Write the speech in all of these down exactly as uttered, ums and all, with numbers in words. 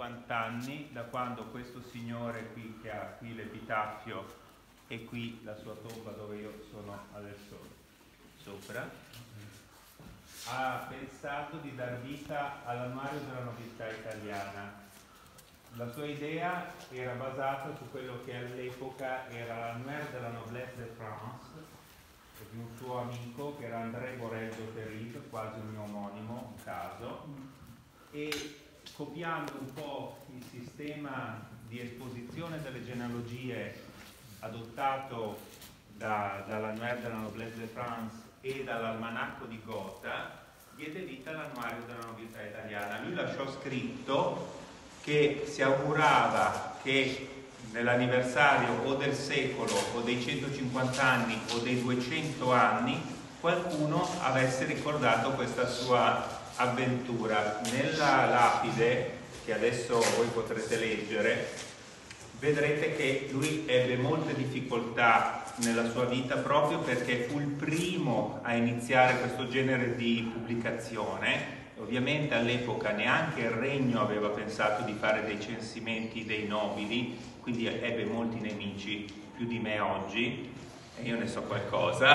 cinquanta anni da quando questo signore qui, che ha qui l'epitaffio e qui la sua tomba dove io sono adesso sopra, ha pensato di dar vita all'annuario della nobiltà italiana. La sua idea era basata su quello che all'epoca era l'annuaire de la noblesse de France di un suo amico che era André Borel d'Auterive, quasi un mio omonimo, un caso, e copiando un po' il sistema di esposizione delle genealogie adottato da, dall'annuaire de la noblesse de France e dall'almanacco di Gotha, diede vita all'annuario della nobiltà italiana. Lui lasciò scritto che si augurava che nell'anniversario o del secolo o dei centocinquanta anni o dei duecento anni qualcuno avesse ricordato questa sua avventura. Nella lapide, che adesso voi potrete leggere, vedrete che lui ebbe molte difficoltà nella sua vita proprio perché fu il primo a iniziare questo genere di pubblicazione. Ovviamente all'epoca neanche il regno aveva pensato di fare dei censimenti dei nobili, quindi ebbe molti nemici, più di me oggi, e io ne so qualcosa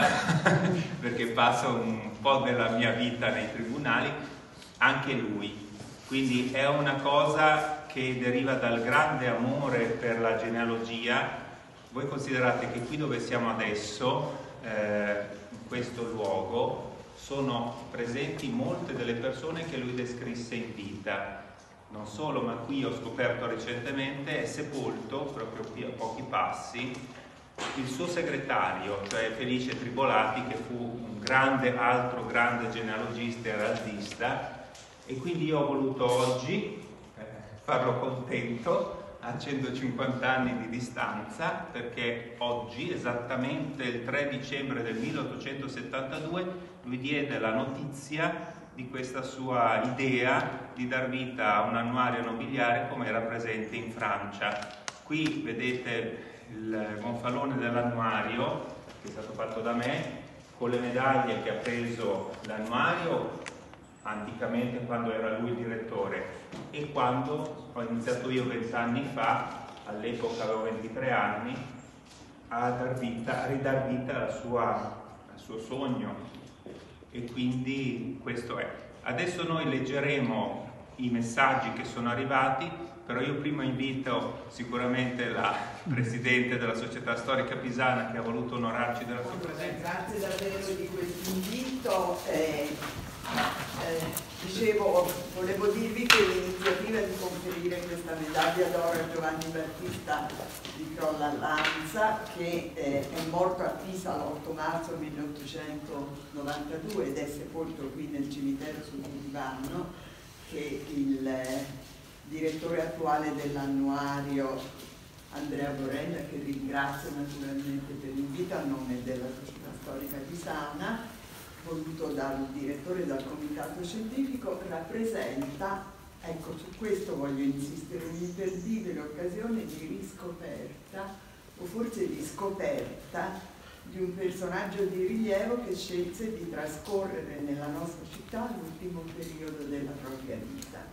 perché passo un po' della mia vita nei tribunali, anche lui. Quindi è una cosa che deriva dal grande amore per la genealogia. Voi considerate che qui dove siamo adesso, eh, in questo luogo, sono presenti molte delle persone che lui descrisse in vita. Non solo, ma qui ho scoperto recentemente, è sepolto, proprio qui a pochi passi, il suo segretario, cioè Felice Tribolati, che fu un grande, altro grande genealogista e araldista, e quindi io ho voluto oggi eh, farlo contento a centocinquanta anni di distanza, perché oggi, esattamente il tre dicembre del milleottocentosettantadue, lui diede la notizia di questa sua idea di dar vita a un annuario nobiliare come era presente in Francia. Qui vedete il gonfalone dell'annuario, che è stato fatto da me, con le medaglie che ha preso l'annuario anticamente quando era lui il direttore, e quando ho iniziato io vent'anni fa, all'epoca avevo ventitré anni, a, dar vita, a ridar vita alla sua, al suo sogno. E quindi questo è. Adesso noi leggeremo i messaggi che sono arrivati, però io prima invito sicuramente la Presidente della Società Storica Pisana, che ha voluto onorarci della sua presenza. Grazie davvero di questo invito. Eh, eh, dicevo, volevo dirvi che l'iniziativa di conferire questa medaglia d'oro a Giovanni Battista di Crolla Lanza, che eh, è morto a Pisa l'otto marzo milleottocentonovantadue ed è sepolto qui nel cimitero sul Divano, che il eh, direttore attuale dell'annuario Andrea Borella, che ringrazio naturalmente per l'invito a nome della Società Storica Pisana, voluto dal direttore del comitato scientifico, rappresenta, ecco, su questo voglio insistere, un'imperdibile occasione di riscoperta, o forse di scoperta, di un personaggio di rilievo che scelse di trascorrere nella nostra città l'ultimo periodo della propria vita.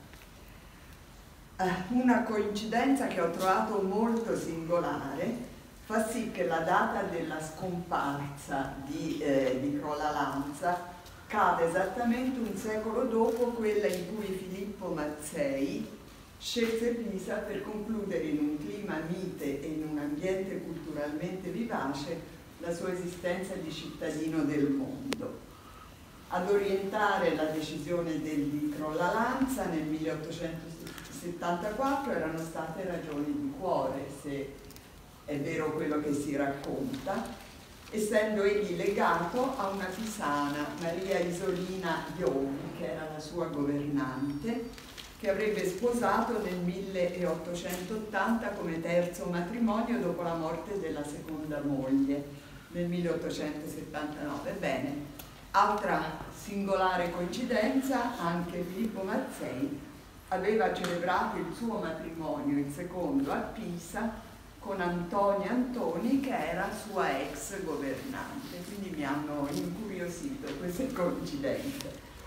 Una coincidenza che ho trovato molto singolare fa sì che la data della scomparsa di, eh, di Crolla Lanza cade esattamente un secolo dopo quella in cui Filippo Mazzei scelse Pisa per concludere in un clima mite e in un ambiente culturalmente vivace la sua esistenza di cittadino del mondo. Ad orientare la decisione del, di Crolla Lanza nel milleottocentosettantaquattro erano state ragioni di cuore, se è vero quello che si racconta, essendo egli legato a una pisana, Maria Isolina Ioni, che era la sua governante, che avrebbe sposato nel milleottocentottanta come terzo matrimonio dopo la morte della seconda moglie, nel milleottocentosettantanove. Bene, altra singolare coincidenza, anche Filippo Mazzei aveva celebrato il suo matrimonio, il secondo, a Pisa, con Antonia Antoni, che era sua ex governante, quindi mi hanno incuriosito queste coincidenze.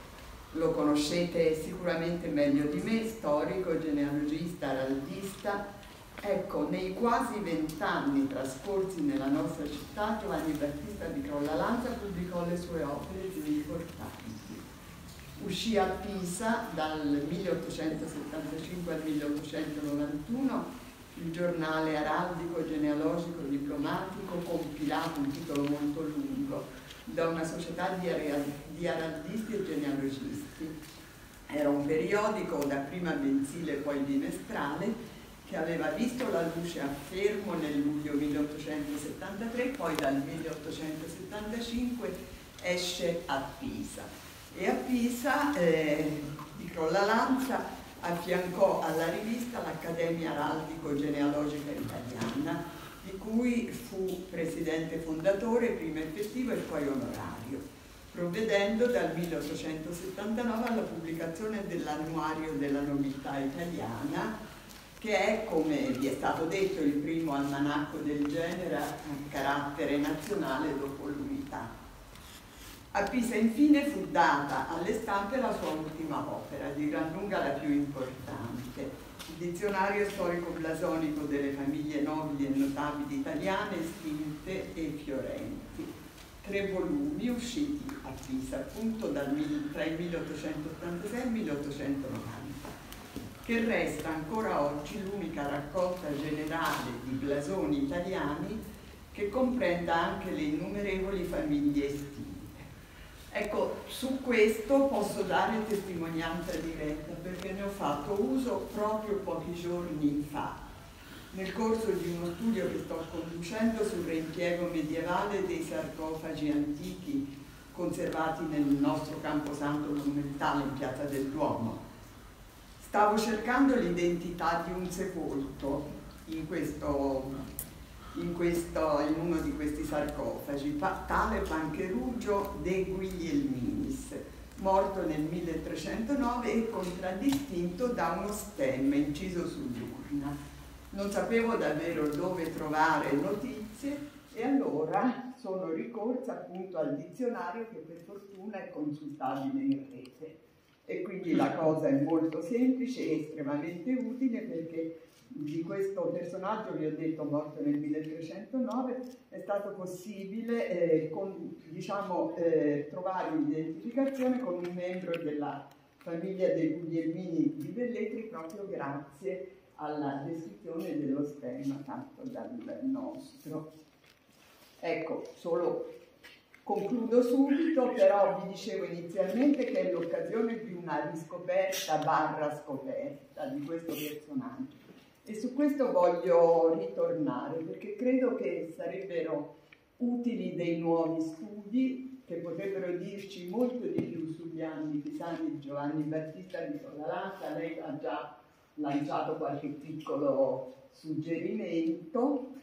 Lo conoscete sicuramente meglio di me, storico, genealogista, araldista. Ecco, nei quasi vent'anni trascorsi nella nostra città, Giovanni Battista di Crollalanza pubblicò le sue opere più importanti. Uscì a Pisa dal milleottocentosettantacinque al milleottocentonovantuno il giornale araldico, genealogico, diplomatico, compilato, un titolo molto lungo, da una società di, di araldisti e genealogisti. Era un periodico dapprima mensile poi bimestrale, che aveva visto la luce a Fermo nel luglio milleottocentosettantatré, poi dal milleottocentosettantacinque esce a Pisa. E a Pisa eh, di Crollalanza affiancò alla rivista l'Accademia Araldico-Genealogica Italiana, di cui fu presidente fondatore, prima effettivo e poi onorario, provvedendo dal milleottocentosettantanove alla pubblicazione dell'Annuario della Nobiltà Italiana, che è, come vi è stato detto, il primo almanacco del genere a carattere nazionale dopo l'unità. A Pisa infine fu data alle stampe la sua ultima opera, di gran lunga la più importante, il Dizionario storico-blasonico delle famiglie nobili e notabili italiane, estinte e fiorenti. Tre volumi usciti a Pisa appunto dal, tra il milleottocentottantasei e il milleottocentonovanta. Che resta ancora oggi l'unica raccolta generale di blasoni italiani che comprenda anche le innumerevoli famiglie estinte. Ecco, su questo posso dare testimonianza diretta perché ne ho fatto uso proprio pochi giorni fa, nel corso di uno studio che sto conducendo sul reimpiego medievale dei sarcofagi antichi conservati nel nostro camposanto monumentale in Piazza del Duomo. Stavo cercando l'identità di un sepolto in, questo, in, questo, in uno di questi sarcofagi, tale Pancherugio de Guglielminis, morto nel milletrecentonove e contraddistinto da uno stemma inciso sull'urna. Non sapevo davvero dove trovare notizie e allora sono ricorsa appunto al dizionario, che per fortuna è consultabile in rete. E quindi la cosa è molto semplice e estremamente utile, perché di questo personaggio, vi ho detto, morto nel milletrecentonove, è stato possibile eh, con, diciamo, eh, trovare un'identificazione con un membro della famiglia dei Guglielmini di Velletri proprio grazie alla descrizione dello stemma fatto dal nostro. Ecco, solo concludo subito, però vi dicevo inizialmente che è l'occasione di una riscoperta barra scoperta di questo personaggio. E su questo voglio ritornare, perché credo che sarebbero utili dei nuovi studi che potrebbero dirci molto di più sugli anni pisani di Giovanni Battista di Crollalanza. Lei ha già lanciato qualche piccolo suggerimento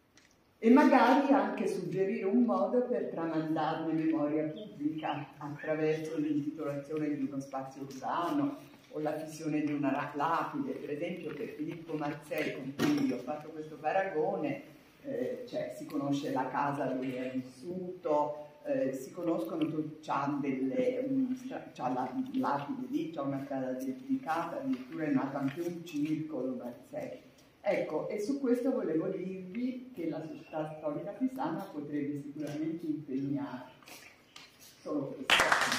e magari anche suggerire un modo per tramandarne memoria pubblica attraverso l'intitolazione di uno spazio urbano o la fissione di una lapide. Per esempio, per Filippo Mazzei, con cui ho fatto questo paragone, eh, cioè, si conosce la casa dove ha vissuto, eh, si conoscono, c'ha delle um, c'ha la lapide lì, c'ha una strada dedicata, addirittura è nato anche un circolo Mazzei. Ecco, e su questo volevo dirvi che la società storica pisana potrebbe sicuramente impegnare. Solo questo.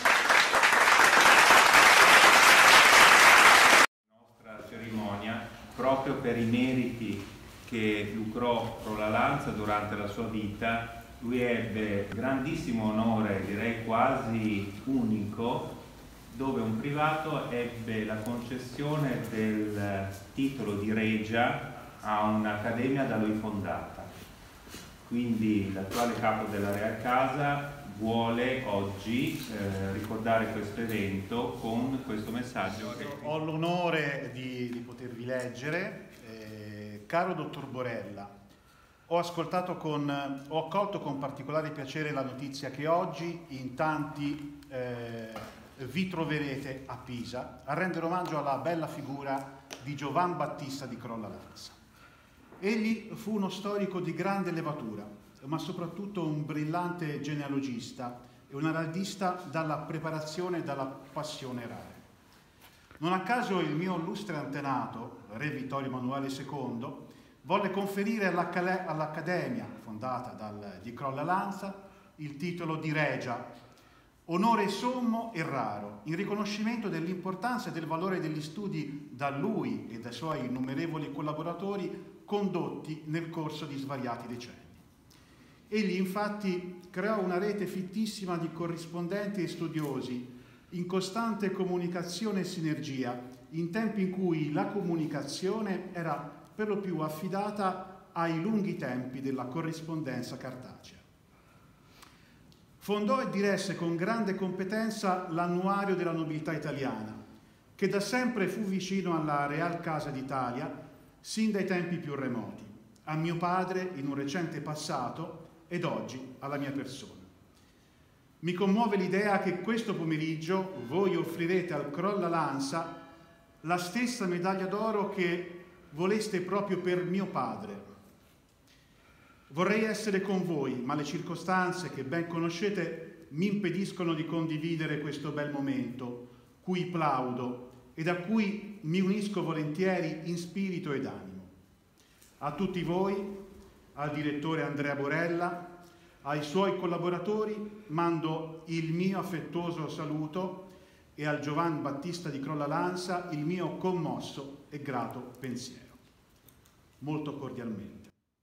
La nostra cerimonia, proprio per i meriti che lucrò Crollalanza durante la sua vita, lui ebbe grandissimo onore, direi quasi unico, dove un privato ebbe la concessione del titolo di regia a un'accademia da lui fondata. Quindi l'attuale capo della Real Casa vuole oggi eh, ricordare questo evento con questo messaggio. Che... Ho l'onore di, di potervi leggere. Eh, caro dottor Borella, ho ascoltato con, ho accolto con particolare piacere la notizia che oggi in tanti eh, vi troverete a Pisa a rendere omaggio alla bella figura di Giovan Battista di Crollalanza. Egli fu uno storico di grande levatura, ma soprattutto un brillante genealogista e un araldista dalla preparazione e dalla passione rare. Non a caso il mio illustre antenato, re Vittorio Emanuele secondo, volle conferire all'Accademia, fondata dal Di Crolla Lanza, il titolo di Regia, onore sommo e raro, in riconoscimento dell'importanza e del valore degli studi da lui e dai suoi innumerevoli collaboratori condotti nel corso di svariati decenni. Egli infatti creò una rete fittissima di corrispondenti e studiosi in costante comunicazione e sinergia, in tempi in cui la comunicazione era per lo più affidata ai lunghi tempi della corrispondenza cartacea. Fondò e diresse con grande competenza l'Annuario della Nobiltà Italiana, che da sempre fu vicino alla Real Casa d'Italia, sin dai tempi più remoti, a mio padre in un recente passato ed oggi alla mia persona. Mi commuove l'idea che questo pomeriggio voi offrirete al Crolla Lanza la stessa medaglia d'oro che voleste proprio per mio padre. Vorrei essere con voi, ma le circostanze che ben conoscete mi impediscono di condividere questo bel momento, cui plaudo ed a cui mi unisco volentieri in spirito ed animo. A tutti voi, al direttore Andrea Borella, ai suoi collaboratori mando il mio affettuoso saluto e al Giovan Battista di Crolla Lanza il mio commosso e grato pensiero. Molto cordialmente.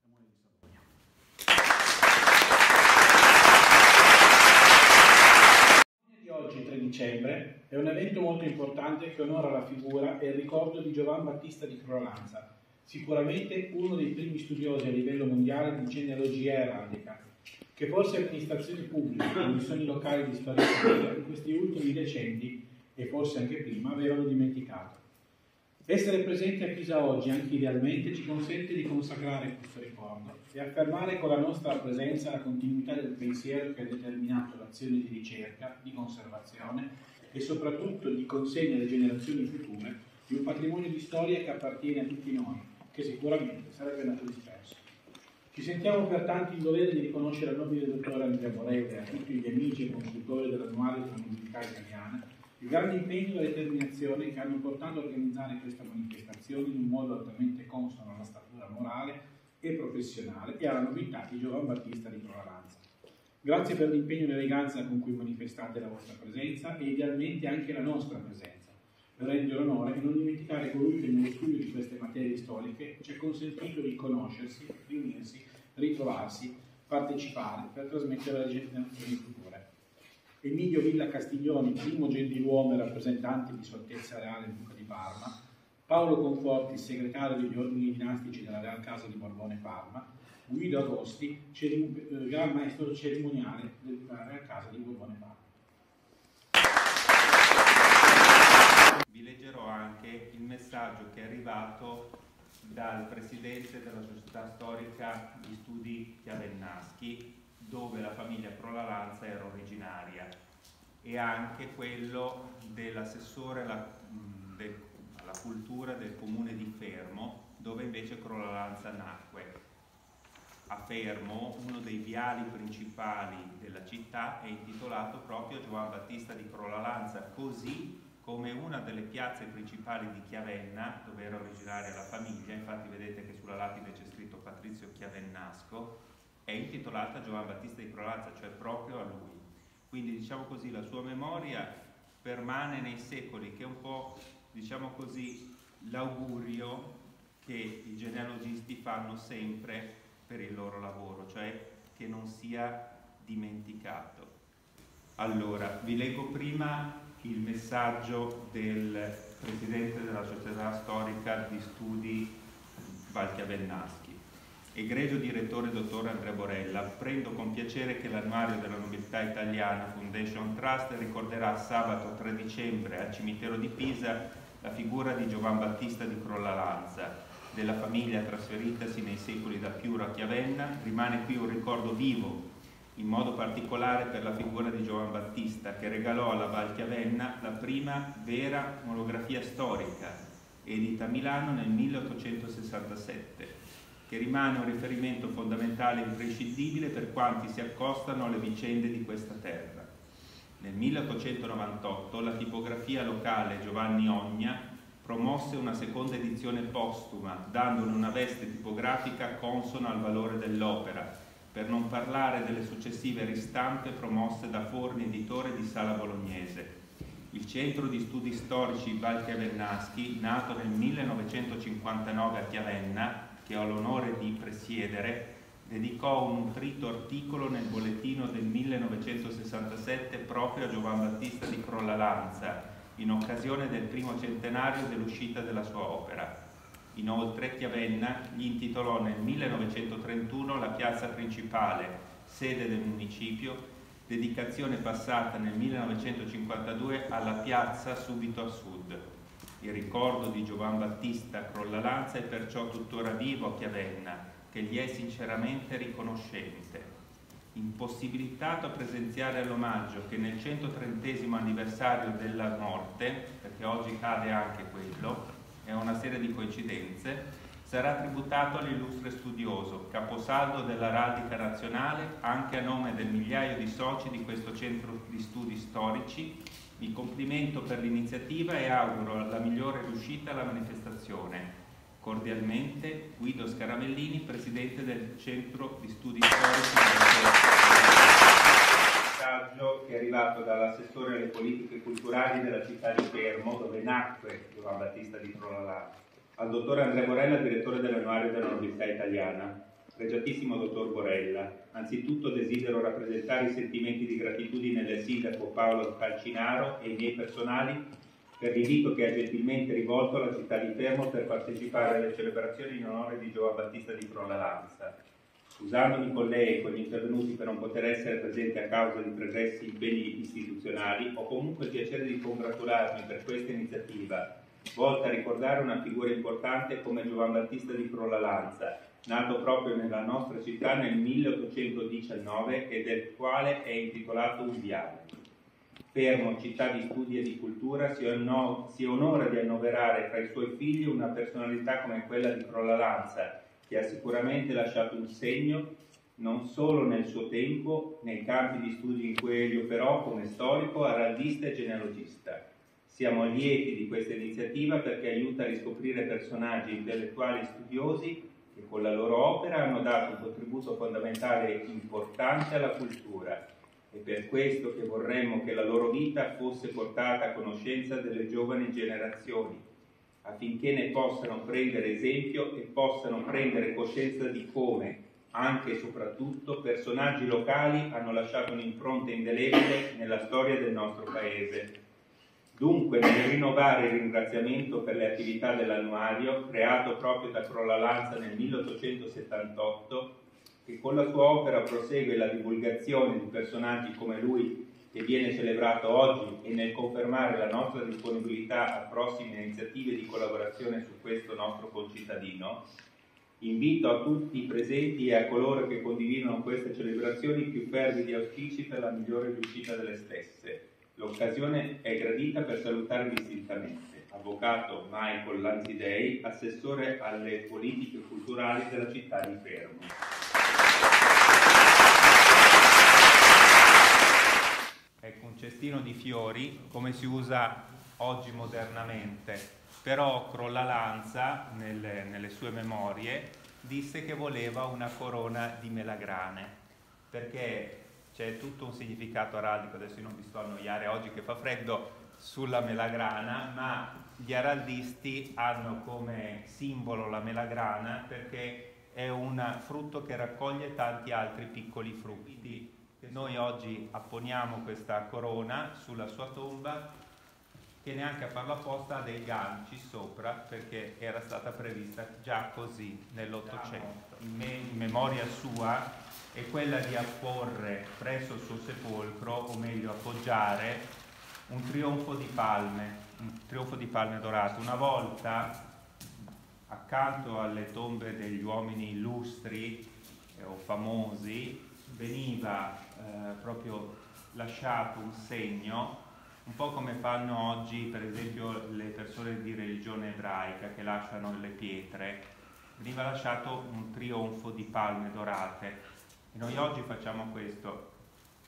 Di oggi, tre dicembre, è un evento molto importante che onora la figura e il ricordo di Giovan Battista di Crolla Lanza, sicuramente uno dei primi studiosi a livello mondiale di genealogia eraldica, che forse amministrazioni pubbliche, commissioni locali di storia pubblica in questi ultimi decenni, e forse anche prima, avevano dimenticato. Essere presenti a Pisa oggi, anche idealmente, ci consente di consacrare questo ricordo e affermare con la nostra presenza la continuità del pensiero che ha determinato l'azione di ricerca, di conservazione e soprattutto di consegna alle generazioni future di un patrimonio di storia che appartiene a tutti noi, che sicuramente sarebbe andato disperso. Ci sentiamo pertanto in dovere di riconoscere al nobile dottore Andrea Borella e a tutti gli amici e consultori dell'Annuario della Nobiltà Italiana il grande impegno e la determinazione che hanno portato a organizzare questa manifestazione in un modo altamente consono alla statura morale e professionale e alla nobiltà di Giovan Battista di Crolla Lanza. Grazie per l'impegno e l'eleganza con cui manifestate la vostra presenza e idealmente anche la nostra presenza, per rendere onore e non dimenticare colui che nello studio di queste materie storiche ci ha consentito di conoscersi, riunirsi, ritrovarsi, partecipare per trasmettere alle generazioni future. Emilio Villa Castiglioni, primo gentiluomo e rappresentante di Sua Altezza Reale Duca di Parma, Paolo Conforti, segretario degli ordini dinastici della Real Casa di Borbone Parma, Guido Agosti, gran maestro cerimoniale della Real Casa di Borbone Parma. Vi leggerò anche il messaggio che è arrivato dal presidente della Società Storica di Studi Chiavennaschi, dove la famiglia Crolla Lanza era originaria, e anche quello dell'assessore alla, del, alla cultura del comune di Fermo, dove invece Crolla Lanza nacque. A Fermo, uno dei viali principali della città è intitolato proprio a Giovan Battista di Crolla Lanza, così come una delle piazze principali di Chiavenna, dove era originaria la famiglia. Infatti vedete che sulla lapide c'è scritto Patrizio Chiavennasco, è intitolata a Giovan Battista di Crolla Lanza, cioè proprio a lui. Quindi, diciamo così, la sua memoria permane nei secoli, che è un po', diciamo così, l'augurio che i genealogisti fanno sempre per il loro lavoro, cioè che non sia dimenticato. Allora, vi leggo prima il messaggio del presidente della Società Storica di Studi Valchiavennaschi. Egregio direttore dottor Andrea Borella, prendo con piacere che l'Annuario della Nobiltà Italiana Foundation Trust ricorderà sabato tre dicembre al cimitero di Pisa la figura di Giovan Battista di Crolla Lanza, della famiglia trasferitasi nei secoli da Piuro a Chiavenna. Rimane qui un ricordo vivo, in modo particolare per la figura di Giovan Battista, che regalò alla Val Chiavenna la prima vera monografia storica, edita a Milano nel milleottocentosessantasette, che rimane un riferimento fondamentale e imprescindibile per quanti si accostano alle vicende di questa terra. Nel milleottocentonovantotto la tipografia locale Giovanni Ogna promosse una seconda edizione postuma, dandone una veste tipografica consona al valore dell'opera, per non parlare delle successive ristampe promosse da Forni Editore di Sala Bolognese. Il Centro di Studi Storici Valchiavennaschi, nato nel millenovecentocinquantanove a Chiavenna, che ho l'onore di presiedere, dedicò un nutrito articolo nel bollettino del millenovecentosessantasette proprio a Giovan Battista di Crollalanza, in occasione del primo centenario dell'uscita della sua opera. Inoltre Chiavenna gli intitolò nel millenovecentotrentuno la piazza principale, sede del municipio, dedicazione passata nel millenovecentocinquantadue alla piazza subito a sud. Il ricordo di Giovan Battista Crollalanza è perciò tuttora vivo a Chiavenna, che gli è sinceramente riconoscente. Impossibilitato a presenziare all'omaggio che nel centotrentesimo anniversario della morte, perché oggi cade anche quello, è una serie di coincidenze, sarà tributato all'illustre studioso, caposaldo dell'araldica nazionale, anche a nome del migliaio di soci di questo centro di studi storici. Mi complimento per l'iniziativa e auguro la migliore riuscita alla manifestazione. Cordialmente, Guido Scaramellini, Presidente del Centro di Studi Storici. Un messaggio che è arrivato dall'assessore alle politiche culturali della città di Fermo, dove nacque Giovan Battista di Crollalanza, al dottor Andrea Borella, direttore dell'annuario della Nobiltà Italiana. Pregiatissimo dottor Borella, anzitutto desidero rappresentare i sentimenti di gratitudine del sindaco Paolo Calcinaro e i miei personali per l'invito che ha gentilmente rivolto alla città di Fermo per partecipare alle celebrazioni in onore di Giovan Battista di Crollalanza. Scusandomi con lei e con gli intervenuti per non poter essere presente a causa di pregressi impegni istituzionali, ho comunque il piacere di congratularmi per questa iniziativa, volta a ricordare una figura importante come Giovan Battista di Crollalanza, nato proprio nella nostra città nel milleottocentodiciannove e del quale è intitolato un viale. Fermo, città di studi e di cultura, si, onno, si onora di annoverare fra i suoi figli una personalità come quella di Crollalanza, che ha sicuramente lasciato un segno non solo nel suo tempo, nei campi di studi in cui egli operò come storico, araldista e genealogista. Siamo lieti di questa iniziativa perché aiuta a riscoprire personaggi intellettuali studiosi che con la loro opera hanno dato un contributo fondamentale e importante alla cultura. È per questo che vorremmo che la loro vita fosse portata a conoscenza delle giovani generazioni, affinché ne possano prendere esempio e possano prendere coscienza di come, anche e soprattutto, personaggi locali hanno lasciato un'impronta indelebile nella storia del nostro paese. Dunque, nel rinnovare il ringraziamento per le attività dell'annuario, creato proprio da Crollalanza nel milleottocentosettantotto, che con la sua opera prosegue la divulgazione di personaggi come lui che viene celebrato oggi, e nel confermare la nostra disponibilità a prossime iniziative di collaborazione su questo nostro concittadino, invito a tutti i presenti e a coloro che condividono queste celebrazioni più fervidi auspici per la migliore riuscita delle stesse. L'occasione è gradita per salutare distintamente Avvocato Michael Lanzidei, assessore alle politiche culturali della città di Fermo. Ecco, un cestino di fiori, come si usa oggi modernamente, però Crollalanza, nelle, nelle sue memorie, disse che voleva una corona di melagrane, perché c'è tutto un significato araldico, adesso io non vi sto a annoiare oggi che fa freddo, sulla melagrana, ma gli araldisti hanno come simbolo la melagrana perché è un frutto che raccoglie tanti altri piccoli frutti. Noi oggi apponiamo questa corona sulla sua tomba, che neanche a farla apposta ha dei ganci sopra perché era stata prevista già così nell'Ottocento. In, me in memoria sua è quella di apporre presso il suo sepolcro, o meglio appoggiare, un trionfo di palme, un trionfo di palme dorate. Una volta, accanto alle tombe degli uomini illustri eh, o famosi, veniva eh, proprio lasciato un segno, un po' come fanno oggi per esempio le persone di religione ebraica che lasciano le pietre. Veniva lasciato un trionfo di palme dorate e noi oggi facciamo questo.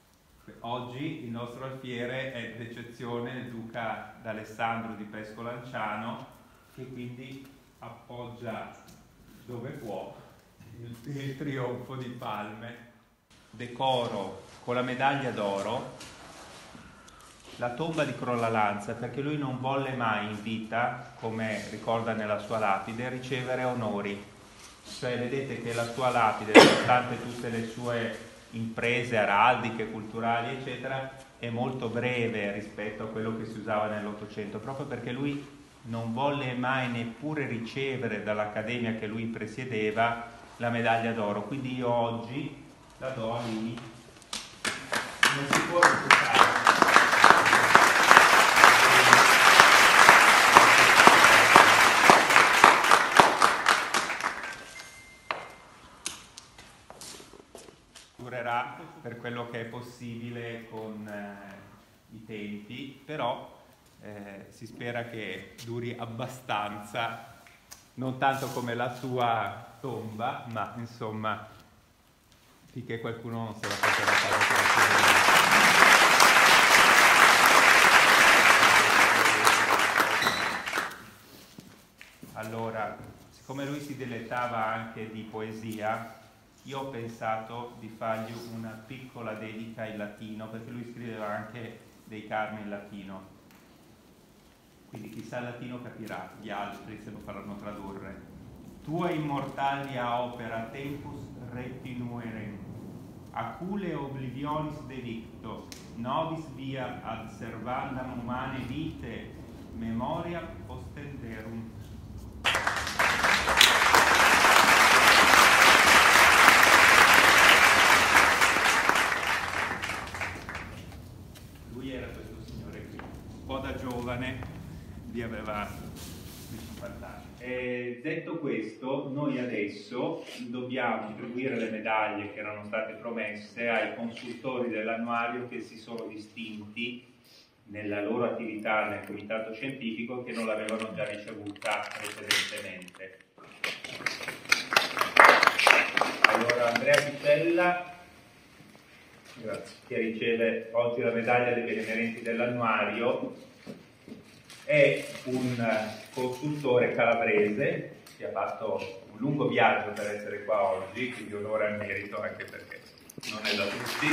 Oggi il nostro alfiere è d'eccezione il duca d'Alessandro di Pesco-Lanciano, che quindi appoggia dove può il, il trionfo di palme. Decoro con la medaglia d'oro la tomba di Crollalanza, perché lui non volle mai in vita, come ricorda nella sua lapide, ricevere onori. Cioè vedete che la sua lapide, nonostante tutte le sue imprese araldiche, culturali eccetera, è molto breve rispetto a quello che si usava nell'Ottocento, proprio perché lui non volle mai neppure ricevere dall'accademia che lui presiedeva la medaglia d'oro. Quindi io oggi la do a lui, non si può rifiutare. Durerà per quello che è possibile con eh, i tempi, però eh, si spera che duri abbastanza, non tanto come la sua tomba, ma insomma finché qualcuno non se la porterà a casa. Allora, siccome lui si dilettava anche di poesia, io ho pensato di fargli una piccola dedica in latino, perché lui scriveva anche dei carmi in latino. Quindi chi sa il latino capirà, gli altri se lo faranno tradurre. Tua immortalia opera tempus repinuerem, acule oblivionis delicto, nobis via ad servandam humane vite, memoria postenderum. Lì aveva cinquanta anni. E detto questo, noi adesso dobbiamo distribuire le medaglie che erano state promesse ai consultori dell'annuario che si sono distinti nella loro attività nel comitato scientifico e che non l'avevano già ricevuta precedentemente. Allora Andrea Piccella, grazie, che riceve oggi la medaglia dei benemerenti dell'annuario, è un consultore calabrese che ha fatto un lungo viaggio per essere qua oggi, quindi onore al merito, anche perché non è da tutti.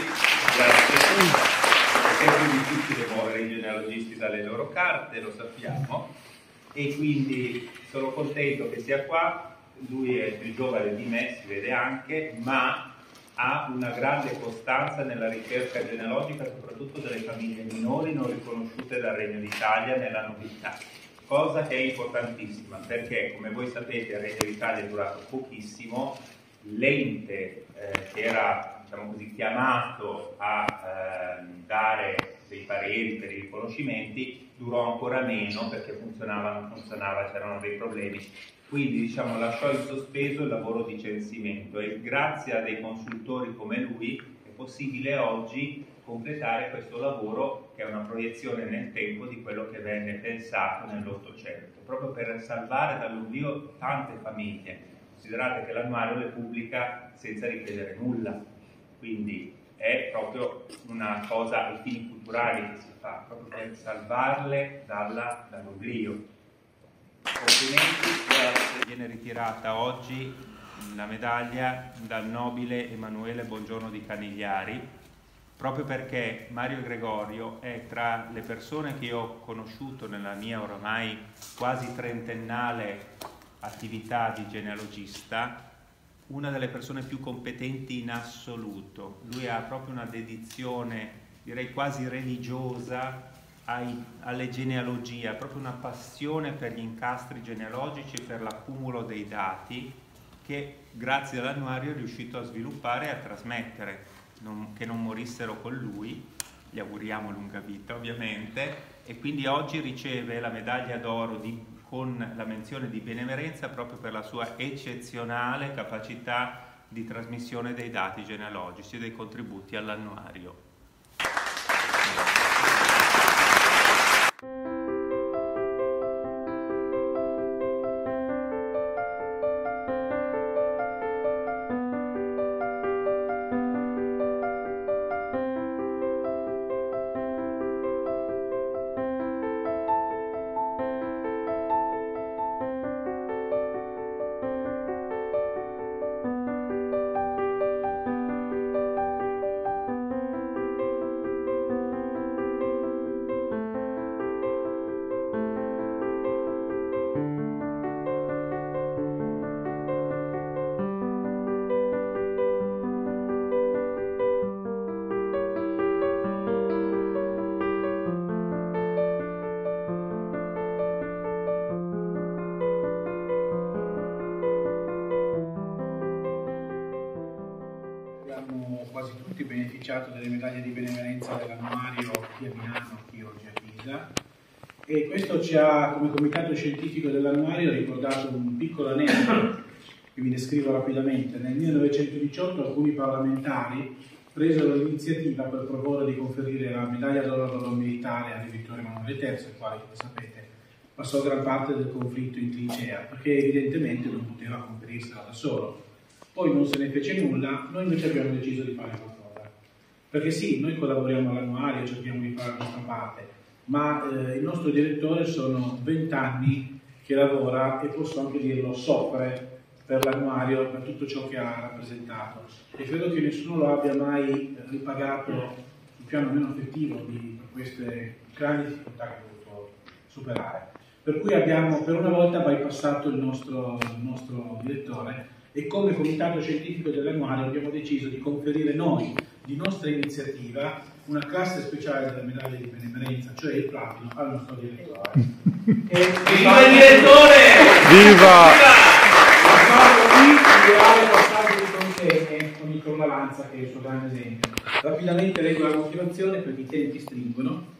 Grazie. È più difficile muovere i genealogisti dalle loro carte, lo sappiamo, e quindi sono contento che sia qua. Lui è più giovane di me, si vede anche, ma ha una grande costanza nella ricerca genealogica, soprattutto delle famiglie minori non riconosciute dal Regno d'Italia nella nobiltà, cosa che è importantissima, perché come voi sapete il Regno d'Italia è durato pochissimo, l'ente eh, che era, diciamo così, chiamato a eh, dare dei pareri per i riconoscimenti durò ancora meno, perché funzionava, non funzionava, c'erano dei problemi. Quindi diciamo, lasciò in sospeso il lavoro di censimento e grazie a dei consultori come lui è possibile oggi completare questo lavoro, che è una proiezione nel tempo di quello che venne pensato nell'Ottocento, proprio per salvare dall'oblio tante famiglie. Considerate che l'annuario le pubblica senza richiedere nulla, quindi è proprio una cosa ai fini culturali che si fa, proprio per salvarle dalla, dall'oblio. Complimenti, grazie. Viene ritirata oggi la medaglia dal nobile Emanuele Bongiorno di Canigliari, proprio perché Mario Gregorio è tra le persone che io ho conosciuto nella mia oramai quasi trentennale attività di genealogista, una delle persone più competenti in assoluto. Lui ha proprio una dedizione, direi quasi religiosa, Ai, alle genealogie, ha proprio una passione per gli incastri genealogici e per l'accumulo dei dati che grazie all'annuario è riuscito a sviluppare e a trasmettere, non, che non morissero con lui, gli auguriamo lunga vita ovviamente, e quindi oggi riceve la medaglia d'oro di, con la menzione di benemerenza proprio per la sua eccezionale capacità di trasmissione dei dati genealogici e dei contributi all'annuario. beneficiato delle medaglie di benemerenza dell'annuario chi a Milano, chi oggi a Pisa, e questo ci ha, come comitato scientifico dell'annuario, ricordato un piccolo aneddoto che vi descrivo rapidamente. Nel millenovecentodiciotto alcuni parlamentari presero l'iniziativa per proporre di conferire la medaglia d'oro militare a Re Vittorio Emanuele terzo, il quale, come sapete, passò gran parte del conflitto in trincea, perché evidentemente non poteva conferirsela da solo. Poi non se ne fece nulla, noi invece abbiamo deciso di fare qualcosa. Perché sì, noi collaboriamo all'annuario, cerchiamo di fare la nostra parte, ma eh, il nostro direttore sono vent'anni che lavora, e posso anche dirlo, soffre per l'annuario, per tutto ciò che ha rappresentato. E credo che nessuno lo abbia mai ripagato sul piano meno affettivo di, per queste grandi difficoltà che ha dovuto superare. Per cui abbiamo per una volta bypassato il nostro, il nostro direttore, e come comitato scientifico dell'annuario abbiamo deciso di conferire noi, di nostra iniziativa, una classe speciale della medaglia di benemerenza, cioè il platino, al nostro direttore. E Viva il direttore! Viva! Qui un reale passaggio di consegne con il Crolla Lanza, che è il suo grande esempio. Rapidamente leggo la motivazione perché i tempi stringono.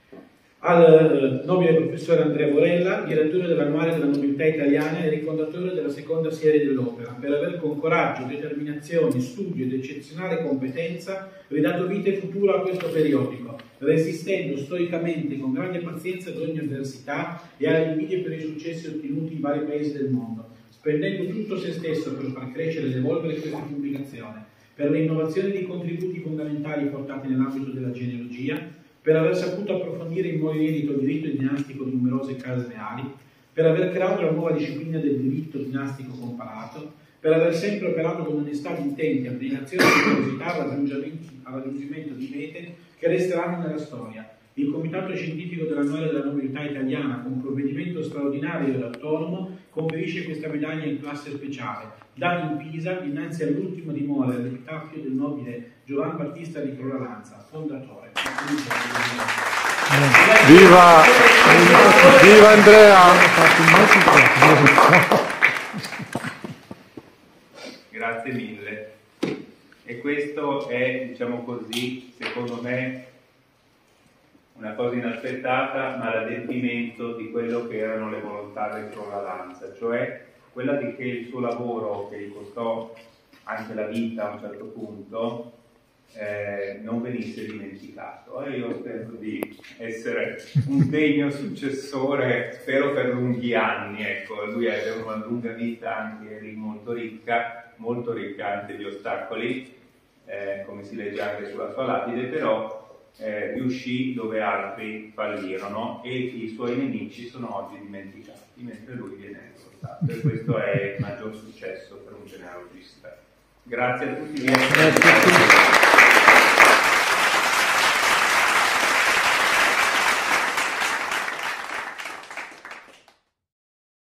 Al nobile professore Andrea Borella, direttore dell'annuario della nobiltà italiana e rifondatore della seconda serie dell'opera, per aver con coraggio, determinazione, studio ed eccezionale competenza ridato vita e futuro a questo periodico, resistendo stoicamente con grande pazienza ad ogni avversità e alle invidie per i successi ottenuti in vari paesi del mondo, spendendo tutto se stesso per far crescere ed evolvere questa pubblicazione, per le innovazioni dei contributi fondamentali portati nell'ambito della genealogia, per aver saputo approfondire in modo inedito il diritto dinastico di numerose case reali, per aver creato la nuova disciplina del diritto dinastico comparato, per aver sempre operato con onestà di intenti, abnegazione e curiosità al raggiungimento di mete che resteranno nella storia. Il Comitato Scientifico dell'Annuario della Nobiltà Italiana, con provvedimento straordinario ed autonomo, conferisce questa medaglia in classe speciale, data in Pisa dinanzi all'ultima dimora dell'epitaffio del nobile Giovan Battista di Crolla Lanza, fondatore. Viva! Viva Andrea! Grazie mille. E questo è, diciamo così, secondo me, una cosa inaspettata, ma l'adempimento di quello che erano le volontà del Crolla Lanza, cioè quella di che il suo lavoro, che gli costò anche la vita a un certo punto, eh, non venisse dimenticato. E io spero di essere un degno successore, spero per lunghi anni. Ecco, lui ebbe una lunga vita anche molto ricca, molto ricca anche di ostacoli, eh, come si legge anche sulla sua lapide, però Eh, riuscì dove altri fallirono, e i suoi nemici sono oggi dimenticati, mentre lui viene ricordato, e questo è il maggior successo per un genealogista. Grazie a tutti. Grazie a tutti.